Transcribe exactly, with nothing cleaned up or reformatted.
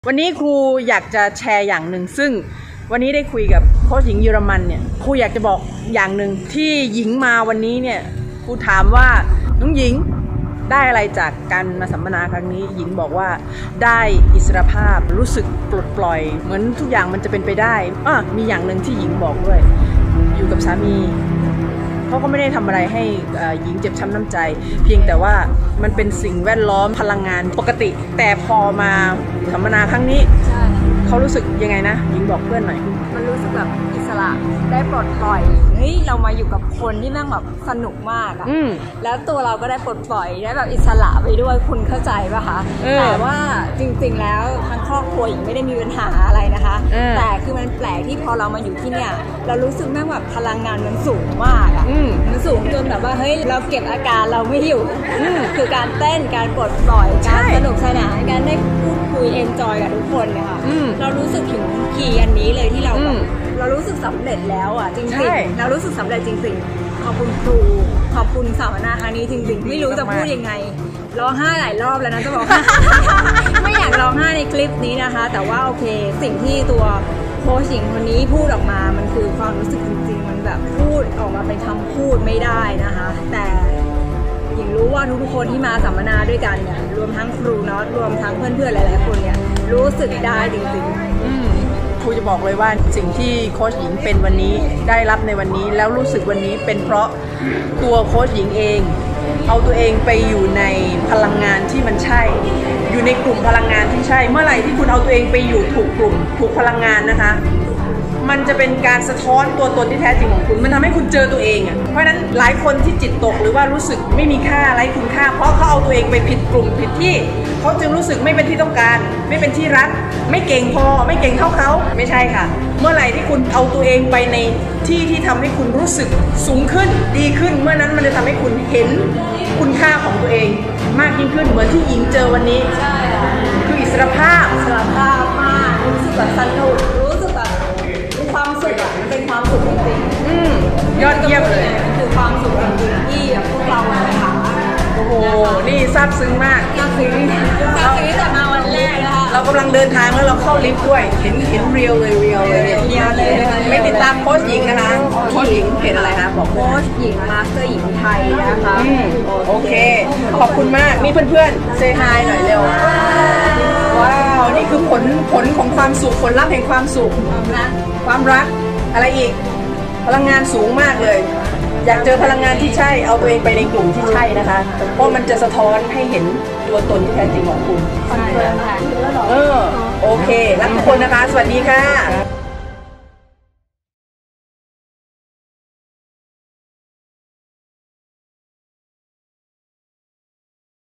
วันนี้ครูอยากจะแชร์อย่างหนึ่งซึ่งวันนี้ได้คุยกับโค้ชหญิงเยอรมันเนี่ยครูอยากจะบอกอย่างหนึ่งที่หญิงมาวันนี้เนี่ยครูถามว่าน้องหญิงได้อะไรจากการมาสัมมนาครั้งนี้หญิงบอกว่าได้อิสรภาพรู้สึกปลดปล่อยเหมือนทุกอย่างมันจะเป็นไปได้อ่ะมีอย่างหนึ่งที่หญิงบอกด้วยอยู่กับสามีเขาก็ไม่ได้ทำอะไรให้หญิงเจ็บช้ำน้ำใจเพียงแต่ว่ามันเป็นสิ่งแวดล้อมพลังงานปกติแต่พอมาสัมมนาครั้งนี้เขารู้สึกยังไงนะหญิงบอกเพื่อนหน่อยมันรู้สึกแบบอิสระได้ปลดปล่อยเฮ้ยเรามาอยู่กับคนที่แม่งแบบสนุกมากอะแล้วตัวเราก็ได้ปลดปล่อยได้แบบอิสระไปด้วยคุณเข้าใจป่ะคะแต่ว่าจริงๆแล้วทั้งครอบครัวหญิงไม่ได้มีปัญหาอะไรนะคะแต่คือมันแปลกที่พอเรามาอยู่ที่เนี่ยเรารู้สึกแม่งแบบพลังงานมันสูงมากอะมันสูงจนแบบว่าเฮ้ยเราเก็บอาการเราไม่อยู่คือการเต้นการปลดปล่อยการสนุกสนานการได้พูดคุยเอนจอยกับทุกคนนะคะเรารู้สึกถึงคีย์อันนี้เลยที่เราแบบเรารู้สึกสำเร็จแล้วอ่ะจริงๆเรารู้สึกสำเร็จจริงๆขอบคุณครูขอบคุณสัมมนาครั้งนี้จริงๆไม่รู้จะพูดยังไงร้องไห้หลายรอบแล้วนะจะบอก ไม่อยากร้องไห้ในคลิปนี้นะคะแต่ว่าโอเคสิ่งที่ตัวโค้ชหญิงคนนี้พูดออกมามันคือความรู้สึกจริงๆมันแบบพูดออกมาเป็นคำพูดไม่ได้นะคะแต่หญิงรู้ว่าทุกๆคนที่มาสัมมนาด้วยกันเนี่ยรวมทั้งครูเนาะรวมทั้งเพื่อนๆหลายๆคนเนี่ยรู้สึกได้จริงๆครูจะบอกเลยว่าสิ่งที่โค้ชหญิงเป็นวันนี้ได้รับในวันนี้แล้วรู้สึกวันนี้เป็นเพราะตัวโค้ชหญิงเองเอาตัวเองไปอยู่ในพลังงานที่มันใช่อยู่ในกลุ่มพลังงานที่ใช่เมื่อไหร่ที่คุณเอาตัวเองไปอยู่ถูกกลุ่มถูกพลังงานนะคะมันจะเป็นการสะท้อนตัวตนที่แท้จริงของคุณมันทำให้คุณเจอตัวเองอ่ะเพราะฉะนั้นหลายคนที่จิตตกหรือว่ารู้สึกไม่มีค่าไร้คุณค่าเพราะเขาเอาตัวเองไปผิดกลุ่มผิดที่เขาจึงรู้สึกไม่เป็นที่ต้องการไม่เป็นที่รักไม่เก่งพอไม่เก่งเท่าเขาไม่ใช่ค่ะเมื่อไหร่ที่คุณเอาตัวเองไปในที่ที่ทำให้คุณรู้สึกสูงขึ้นดีขึ้นเมื่อนั้นมันจะทำให้คุณเห็นคุณค่าของตัวเองมากยิ่งขึ้นเหมือนที่หญิงเจอวันนี้คืออิสรภาพอิสรภาพมากรู้สึกแบบสนุกรู้สึกแบบความสุขอ่ะมันเป็นความสุขจริงๆอืมยอดเยี่ยมเลยคือความสุขจริงๆที่พวกเราไปหาโอ้โหนี่ซาบซึ้งมากซาบซึ้งซาบซึ้งแต่มาวันแรกนะคะเรากำลังเดินทางแล้วเราเข้าลิฟต์ด้วยเห็นเห็นเรียวเลยเรียวเลยเรียวเลยไม่ติดตามโค้ชหญิงนะคะโค้ชหญิงเพจอะไรคะบอกโค้ชหญิงมาสเตอร์หญิงไทยนะคะโอเคขอบคุณมากนี่เพื่อนๆเซฮายหน่อยเร็วว้าวนี่คือผลผลของความสุขผลลัพธ์แห่งความสุขความรักความรักอะไรอีกพลังงานสูงมากเลยอยากเจอพลังงานที่ใช่เอาตัวเองไปในกลุ่มที่ใช่นะคะเพราะมันจะสะท้อนให้เห็นตัวตนที่แท้จริงของคุณใช่ค่ะเออโอเครักทุกคนนะคะสวัสดีค่ะ